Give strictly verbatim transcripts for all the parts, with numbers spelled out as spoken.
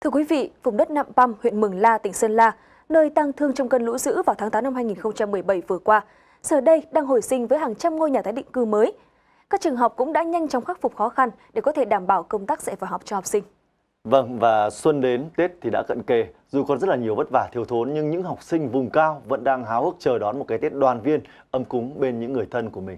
Thưa quý vị, vùng đất Nạm Păm, huyện Mường La, tỉnh Sơn La, nơi tang thương trong cơn lũ dữ vào tháng tám năm hai nghìn không trăm mười bảy vừa qua, giờ đây đang hồi sinh với hàng trăm ngôi nhà tái định cư mới. Các trường học cũng đã nhanh chóng khắc phục khó khăn để có thể đảm bảo công tác dạy và học cho học sinh. Vâng, và xuân đến, Tết thì đã cận kề. Dù còn rất là nhiều vất vả thiếu thốn nhưng những học sinh vùng cao vẫn đang háo hức chờ đón một cái Tết đoàn viên, ấm cúng bên những người thân của mình.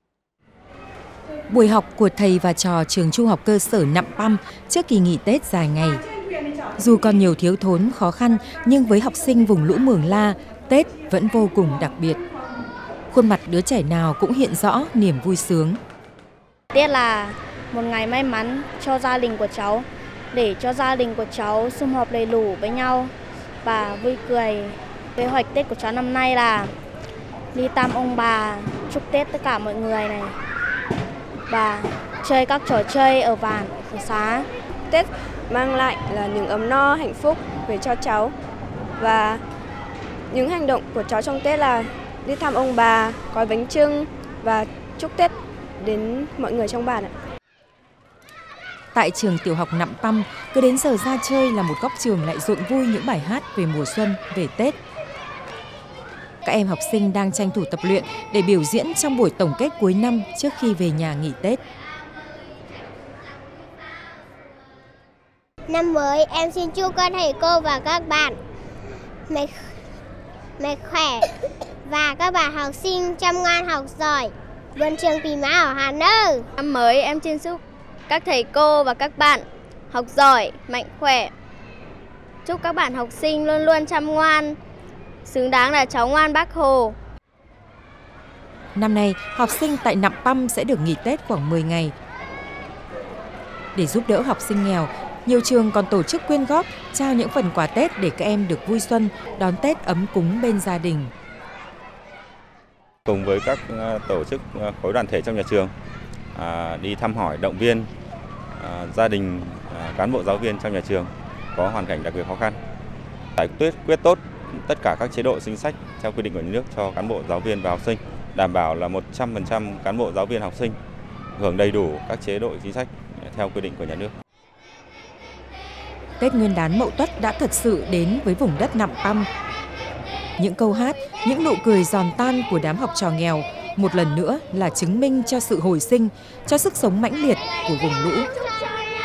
Buổi học của thầy và trò trường trung học cơ sở Nạm Păm trước kỳ nghỉ Tết dài ngày. Dù còn nhiều thiếu thốn khó khăn nhưng với học sinh vùng lũ Mường La, Tết vẫn vô cùng đặc biệt. Khuôn mặt đứa trẻ nào cũng hiện rõ niềm vui sướng. Tết là một ngày may mắn cho gia đình của cháu, để cho gia đình của cháu sum họp đầy đủ với nhau và vui cười. Kế hoạch Tết của cháu năm nay là đi thăm ông bà, chúc Tết tất cả mọi người này và chơi các trò chơi ở bản, ở xá. Tết mang lại là những ấm no hạnh phúc về cho cháu, và những hành động của cháu trong Tết là đi thăm ông bà, gói bánh chưng và chúc Tết đến mọi người trong bản. Tại trường tiểu học Nạm Păm, cứ đến giờ ra chơi là một góc trường lại rộn vui những bài hát về mùa xuân, về Tết. Các em học sinh đang tranh thủ tập luyện để biểu diễn trong buổi tổng kết cuối năm trước khi về nhà nghỉ Tết. Năm mới em xin chúc các thầy cô và các bạn mạnh mạnh khỏe và các bạn học sinh chăm ngoan học giỏi, vươn trường tìm mã ở Hà Nội. Năm mới em xin chúc các thầy cô và các bạn học giỏi, mạnh khỏe. Chúc các bạn học sinh luôn luôn chăm ngoan, xứng đáng là cháu ngoan Bác Hồ. Năm nay, học sinh tại Nạm Păm sẽ được nghỉ Tết khoảng mười ngày. Để giúp đỡ học sinh nghèo, nhiều trường còn tổ chức quyên góp, trao những phần quà Tết để các em được vui xuân, đón Tết ấm cúng bên gia đình. Cùng với các tổ chức khối đoàn thể trong nhà trường, đi thăm hỏi, động viên gia đình cán bộ giáo viên trong nhà trường có hoàn cảnh đặc biệt khó khăn, giải quyết quyết tốt tất cả các chế độ chính sách theo quy định của nhà nước cho cán bộ giáo viên và học sinh, đảm bảo là một trăm phần trăm cán bộ giáo viên học sinh hưởng đầy đủ các chế độ chính sách theo quy định của nhà nước. Tết Nguyên đán Mậu Tuất đã thật sự đến với vùng đất Nạm Păm. Những câu hát, những nụ cười giòn tan của đám học trò nghèo một lần nữa là chứng minh cho sự hồi sinh, cho sức sống mãnh liệt của vùng lũ.